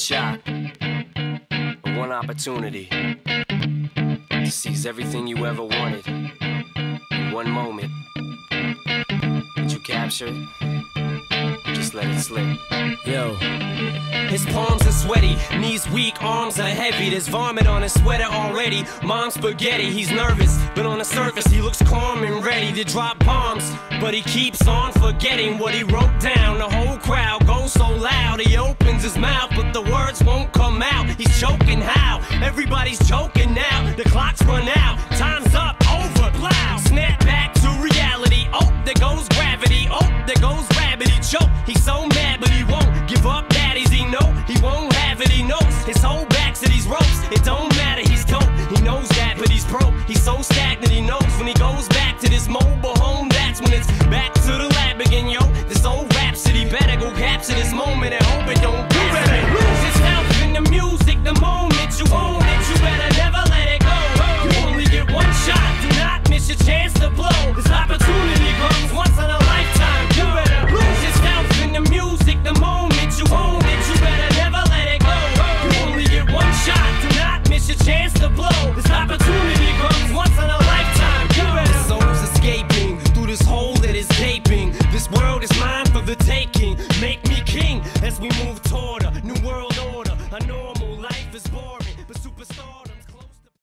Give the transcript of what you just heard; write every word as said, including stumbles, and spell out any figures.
shot, one opportunity to seize everything you ever wanted in one moment. Did you capture it? Just let it slip. Yo. His palms are sweaty, knees weak, arms are heavy. There's vomit on his sweater already. Mom's spaghetti, he's nervous, but on the surface he looks calm and ready to drop bombs. But he keeps on forgetting what he wrote down. The whole crowd goes so loud, he opens his mouth, but the words won't come out. He's choking how? Everybody's joking now. The clock's run out, time's up, over, plow. Snap back to reality, oh, there goes gravity. Oh, there goes rabbit, he choke. He's so mad, but he won't give up. Daddies, he know he won't have it, he knows his whole back to these ropes. It don't matter, he's dope, he knows that, but he's broke. He's so stagnant, he knows when he goes back to this mobile home, that's when it's back to the lab again, yo. This old rhapsody better go capture this moment and hope it don't you better lose yourself in the music the moment you own it. You better never let it go. You only get one shot, do not miss your chance to blow. This opportunity comes once in a lifetime. You better lose yourself in the music the moment you own it. You better never let it go. You only get one shot, do not miss your chance to blow. This opportunity comes once in a lifetime. You better. The soul's escaping through this hole that is gaping. This world is mine for the taking. Make me king as we move toward a new world order.